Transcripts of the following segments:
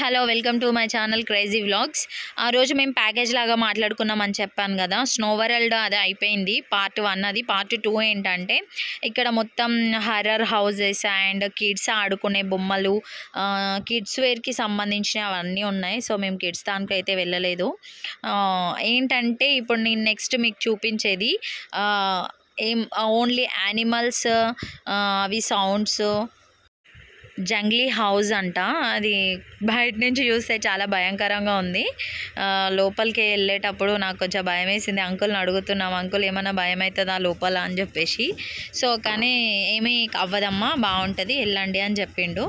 Hello welcome to my channel crazy vlogs. ఆ రోజు మేము ప్యాకేజ్ లాగా మాట్లాడుకున్నామని చెప్పాను కదా. స్నో వరల్డ్ అది అయిపోయింది, పార్ట్ 1. అది పార్ట్ 2 ఏంటంటే ఇక్కడ మొత్తం హర్రర్ హౌసెస్ అండ్ కిడ్స్ ఆడుకునే బొమ్మలు, కిడ్స్ వేర్కి సంబంధించినవి అవన్నీ ఉన్నాయి. సో మేము కిడ్స్ దానికి అయితే వెళ్ళలేదు. ఏంటంటే ఇప్పుడు నేను నెక్స్ట్ మీకు చూపించేది ఓన్లీ యానిమల్స్, అవి సౌండ్స్, జంగ్లీ హౌస్ అంట. అది బయట నుంచి చూస్తే చాలా భయంకరంగా ఉంది. లోపలికి వెళ్ళేటప్పుడు నాకు కొంచెం భయం వేసింది. అంకుల్ని అడుగుతున్నాం, అంకుల్ ఏమైనా భయం అవుతుందా లోపల అని చెప్పేసి. సో కానీ ఏమీ అవ్వదమ్మా, బాగుంటుంది, వెళ్ళండి అని చెప్పిండు.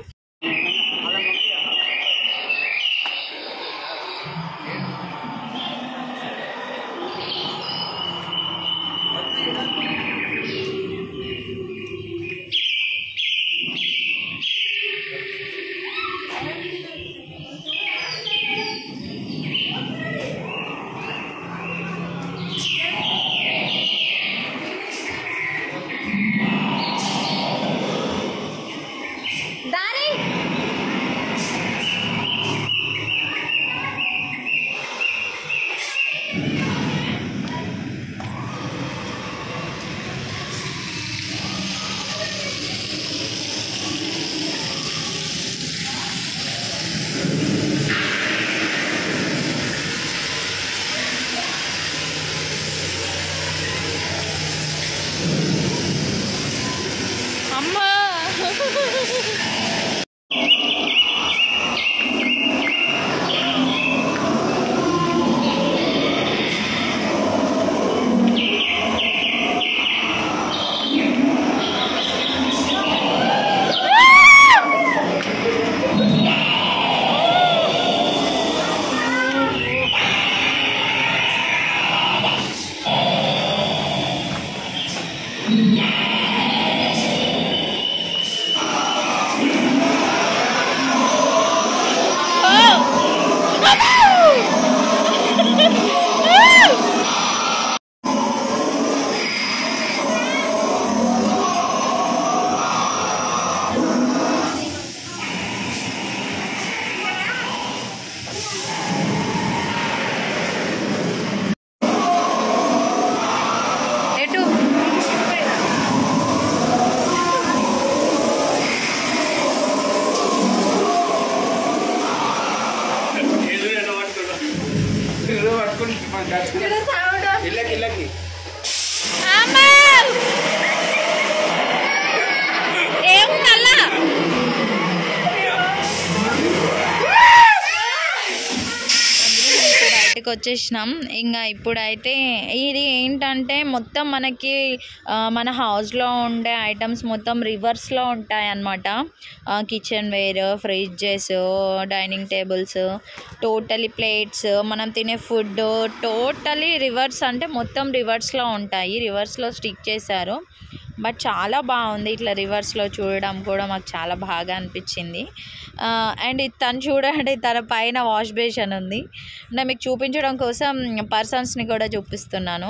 అమ్మా వచ్చేసినాం. ఇంకా ఇప్పుడైతే ఇది ఏంటంటే మొత్తం మనకి మన హౌస్లో ఉండే ఐటమ్స్ మొత్తం రివర్స్లో ఉంటాయి అన్నమాట. Kitchenware, fridges, dining tables, totally plates, మనం తినే ఫుడ్ టోటలీ రివర్స్, అంటే మొత్తం రివర్స్లో ఉంటాయి. రివర్స్లో స్టిక్ చేశారు. బట్ చాలా బాగుంది. ఇట్లా రివర్స్లో చూడడం కూడా మాకు చాలా బాగా అనిపించింది. అండ్ తను చూడండి, తన పైన వాష్ బేసిన్ ఉంది. నేను మీకు చూపించడం కోసం పర్సన్స్ని కూడా చూపిస్తున్నాను.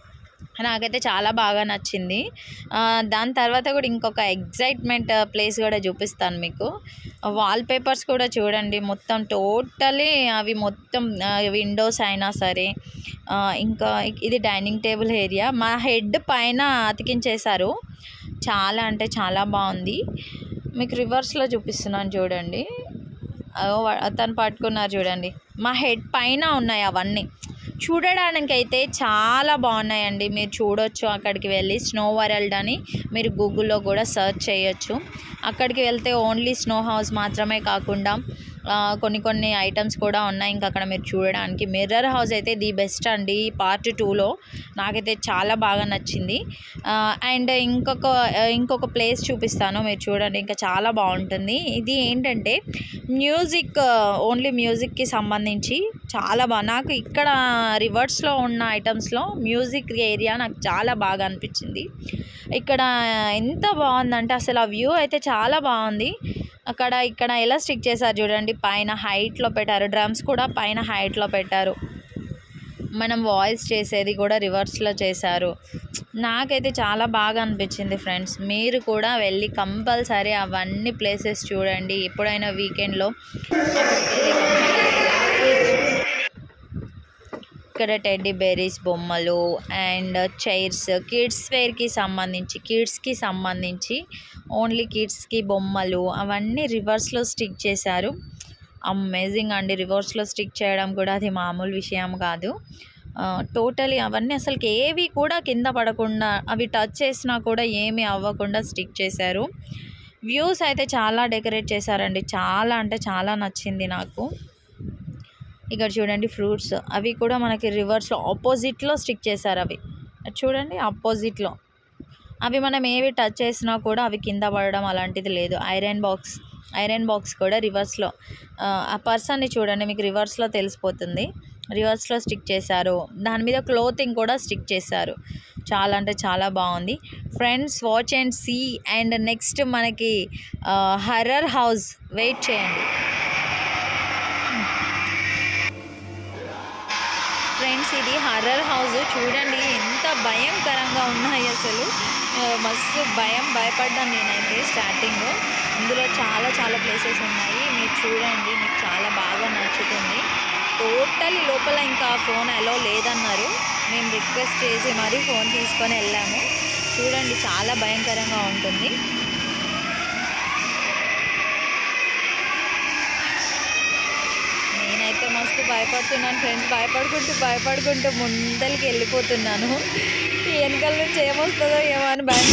నాకైతే చాలా బాగా నచ్చింది. దాని తర్వాత కూడా ఇంకొక ఎగ్జైట్మెంట్ ప్లేస్ కూడా చూపిస్తాను మీకు. వాల్ పేపర్స్ కూడా చూడండి, మొత్తం టోటలీ అవి మొత్తం విండోస్ అయినా సరే. ఇంకా ఇది డైనింగ్ టేబుల్ ఏరియా, మా హెడ్ పైన అతికించేశారు. చాలా అంటే చాలా బాగుంది. మీకు రివర్స్లో చూపిస్తున్నాను చూడండి. తను పట్టుకున్నారు చూడండి, మా హెడ్ పైన ఉన్నాయి అవన్నీ. చూడడానికైతే చాలా బాగున్నాయండి. మీరు చూడొచ్చు, అక్కడికి వెళ్ళి స్నో వరల్డ్ అని మీరు గూగుల్లో కూడా సెర్చ్ చేయొచ్చు. అక్కడికి వెళ్తే ఓన్లీ స్నో హౌస్ మాత్రమే కాకుండా కొన్ని ఐటమ్స్ కూడా ఉన్నాయి ఇంకా అక్కడ మీరు చూడడానికి. మిర్రర్ హౌస్ అయితే ది బెస్ట్ అండి పార్ట్ 2లో, నాకైతే చాలా బాగా నచ్చింది. అండ్ ఇంకొక ప్లేస్ చూపిస్తాను, మీరు చూడండి, ఇంకా చాలా బాగుంటుంది. ఇది ఏంటంటే మ్యూజిక్, ఓన్లీ మ్యూజిక్కి సంబంధించి చాలా నాకు ఇక్కడ రివర్స్లో ఉన్న ఐటమ్స్లో మ్యూజిక్ ఏరియా నాకు చాలా బాగా అనిపించింది. ఇక్కడ ఎంత బాగుందంటే అసలు ఆ వ్యూ అయితే చాలా బాగుంది. ఇక్కడ ఎలా స్టిక్ చేశారు చూడండి, పైన హైట్లో పెట్టారు. డ్రమ్స్ కూడా పైన హైట్లో పెట్టారు. మనం వాయిస్ చేసేది కూడా రివర్స్లో చేశారు. నాకైతే చాలా బాగా అనిపించింది ఫ్రెండ్స్. మీరు కూడా వెళ్ళి కంపల్సరీ అవన్నీ ప్లేసెస్ చూడండి ఎప్పుడైనా వీకెండ్లో. ఇక్కడ టెడ్డీ బేరీస్ బొమ్మలు అండ్ చైర్స్, కిడ్స్కి సంబంధించి ఓన్లీ కిడ్స్కి బొమ్మలు అవన్నీ రివర్స్లో స్టిక్ చేశారు. అమేజింగ్ అండి. రివర్స్లో స్టిక్ చేయడం కూడా అది మామూలు విషయం కాదు. టోటలీ అవన్నీ అసలుకి ఏవి కూడా కింద పడకుండా, అవి టచ్ చేసినా కూడా ఏమీ అవ్వకుండా స్టిక్ చేశారు. వ్యూస్ అయితే చాలా డెకరేట్ చేశారండి. చాలా అంటే చాలా నచ్చింది నాకు. ఇక్కడ చూడండి ఫ్రూట్స్, అవి కూడా మనకి రివర్స్లో ఆపోజిట్లో స్టిక్ చేశారు. అవి చూడండి ఆపోజిట్లో, అవి మనం ఏవి టచ్ చేసినా కూడా అవి కింద పడడం అలాంటిది లేదు. ఐరన్ బాక్స్ కూడా రివర్స్లో, ఆ పర్సన్ని చూడండి మీకు రివర్స్లో తెలిసిపోతుంది. రివర్స్లో స్టిక్ చేశారు. దాని మీద క్లోతింగ్ కూడా స్టిక్ చేశారు. చాలా అంటే చాలా బాగుంది friends. Watch and see. And next మనకి హర్రర్ హౌస్, వెయిట్ చేయండి ఫ్రెండ్స్. ఇది హర్రర్ హౌస్ చూడండి ఎంత భయంకరంగా ఉన్నాయి అసలు. మస్తు భయపడ్డాను నేనైతే స్టార్టింగ్లో. ఇందులో చాలా ప్లేసెస్ ఉన్నాయి. మీరు చూడండి, మీకు చాలా బాగా నచ్చుతుంది. టోటలీ లోపల ఇంకా ఫోన్ అలో లేదన్నారు. మేము రిక్వెస్ట్ చేసి మరీ ఫోన్ తీసుకొని వెళ్ళాము. చూడండి చాలా భయంకరంగా ఉంటుంది. నేనైతే మస్తు భయపడుతున్నాను ఫ్రెండ్స్. భయపడుకుంటూ ముందరికి వెళ్ళిపోతున్నాను. వెనకాల నుంచి ఏమొస్తుందో ఏమో అని భయం.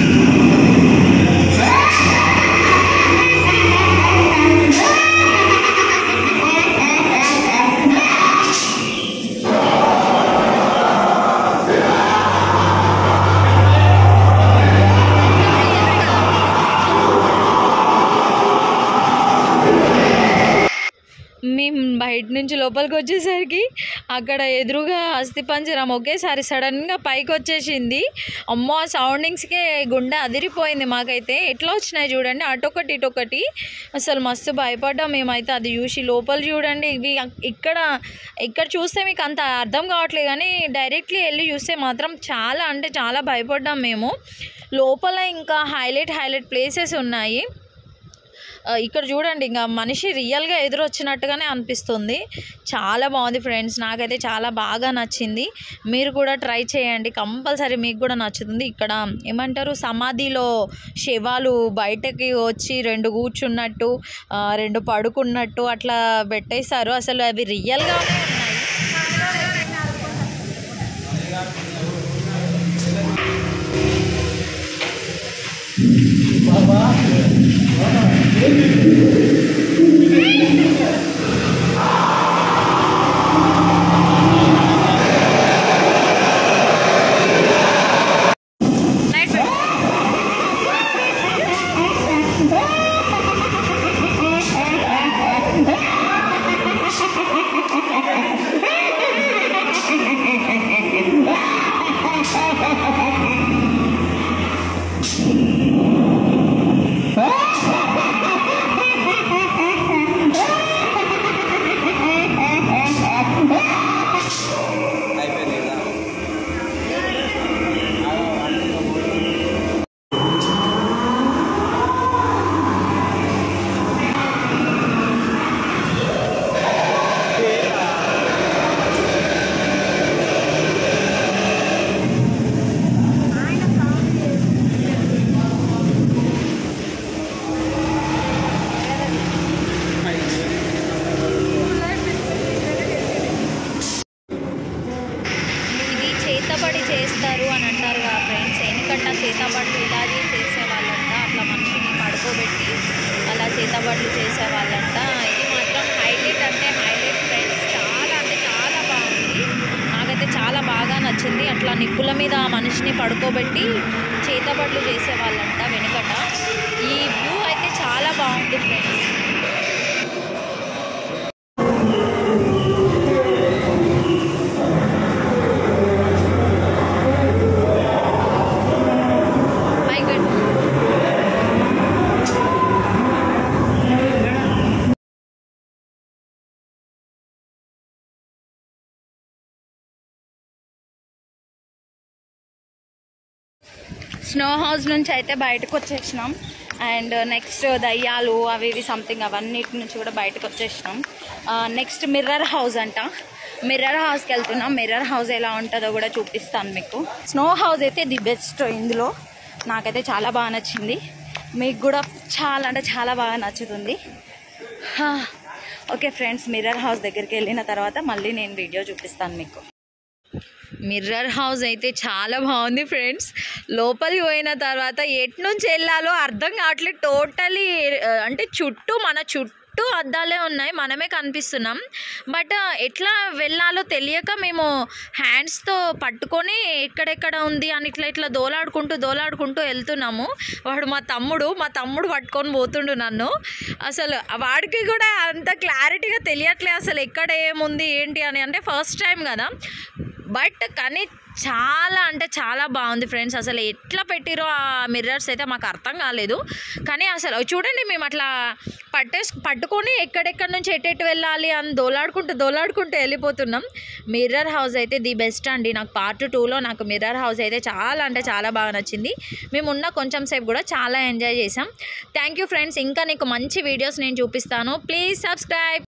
మేము బయట నుంచి లోపలికి వచ్చేసరికి అక్కడ ఎదురుగా అస్థిపంజరం ఒకేసారి సడన్గా పైకి వచ్చేసింది. అమ్మో, ఆ సౌండింగ్స్కే గుండె అదిరిపోయింది మాకైతే. ఎట్లా వచ్చినాయి చూడండి, అటొకటి ఇటొకటి. అసలు మస్తు భయపడ్డాం మేమైతే అది చూసి. లోపల చూడండి, ఇవి ఇక్కడ చూస్తే మీకు అంత అర్థం కావట్లేదు, కానీ డైరెక్ట్లీ వెళ్ళి చూస్తే మాత్రం చాలా అంటే చాలా భయపడ్డాం మేము. లోపల ఇంకా హైలైట్ ప్లేసెస్ ఉన్నాయి. ఇక్కడ చూడండి, ఇంకా మనిషి రియల్గా ఎదురొచ్చినట్టుగానే అనిపిస్తుంది. చాలా బాగుంది ఫ్రెండ్స్. నాకైతే చాలా బాగా నచ్చింది. మీరు కూడా ట్రై చేయండి కంపల్సరీ, మీకు కూడా నచ్చుతుంది. ఇక్కడ ఏమంటారు, సమాధిలో శవాలు బయటకి వచ్చి 2 కూర్చున్నట్టు 2 పడుకున్నట్టు అట్లా పెట్టేశారు. అసలు అవి రియల్గానే ఉన్నాయి. చేతబడి చేస్తారు అని అంటారు కదా ఫ్రెండ్స్. ఎందుకంటే చేతబడులు ఇలాగే చేసేవాళ్ళంట, అట్లా మనిషిని పడుకోబెట్టి అలా చేతబడులు చేసేవాళ్ళంట. ఇది మాత్రం హైలైట్ అంటే హైలైట్ ఫ్రెండ్స్. చాలా అంటే చాలా బాగుంది. నాకైతే చాలా బాగా నచ్చింది. అట్లా నిప్పుల మీద ఆ మనిషిని పడుకోబెట్టి చేతబడులు చేసేవాళ్ళంట వెనుకట. ఈ వ్యూ అయితే చాలా బాగుంది ఫ్రెండ్స్. స్నో హౌస్ నుంచి అయితే బయటకు వచ్చేసినాం. అండ్ నెక్స్ట్ దయ్యాలు అవి ఇవి సంథింగ్ అవన్నిటి నుంచి కూడా బయటకు వచ్చేసినాం. నెక్స్ట్ మిర్రర్ హౌస్ అంట. మిర్రర్ హౌస్కి వెళ్తున్నాం. మిర్రర్ హౌస్ ఎలా ఉంటుందో కూడా చూపిస్తాను మీకు. స్నో హౌస్ అయితే ది బెస్ట్ ఇందులో. నాకైతే చాలా బాగా నచ్చింది. మీకు కూడా చాలా అంటే చాలా బాగా నచ్చుతుంది. ఓకే ఫ్రెండ్స్, మిర్రర్ హౌస్ దగ్గరికి వెళ్ళిన తర్వాత మళ్ళీ నేను వీడియో చూపిస్తాను మీకు. మిర్రర్ హౌస్ అయితే చాలా బాగుంది ఫ్రెండ్స్. లోపలికి పోయిన తర్వాత ఎటు నుంచి వెళ్ళాలో అర్థం కావట్లేదు. టోటలీ అంటే మన చుట్టూ అద్దాలే ఉన్నాయి, మనమే కనిపిస్తున్నాం. బట్ ఎట్లా వెళ్ళాలో తెలియక మేము హ్యాండ్స్తో పట్టుకొని ఎక్కడెక్కడ ఉంది అని ఇట్లా దోలాడుకుంటూ వెళ్తున్నాము. వాడు మా తమ్ముడు పట్టుకొని పోతుండు నన్ను. అసలు వాడికి కూడా అంత క్లారిటీగా తెలియట్లేదు అసలు ఎక్కడ ఏముంది ఏంటి అని. అంటే ఫస్ట్ టైం కదా, బట్ కానీ చాలా అంటే చాలా బాగుంది ఫ్రెండ్స్. అసలు ఎట్లా పెట్టిరో ఆ మిర్రర్స్ అయితే మాకు అర్థం కాలేదు. కానీ అసలు చూడండి, మేము అట్లా పట్టుకొని ఎక్కడెక్కడ నుంచి ఎటు వెళ్ళాలి అని దోలాడుకుంటూ వెళ్ళిపోతున్నాం. మిర్రర్ హౌస్ అయితే ది బెస్ట్ అండి. నాకు పార్ట్ 2లో నాకు మిర్రర్ హౌస్ అయితే చాలా అంటే చాలా బాగా నచ్చింది. మేము ఉన్న కొంచెం సేపు కూడా చాలా ఎంజాయ్ చేసాం. Thank you friends. ఇంకా నీకు మంచి వీడియోస్ నేను చూపిస్తాను. Please subscribe.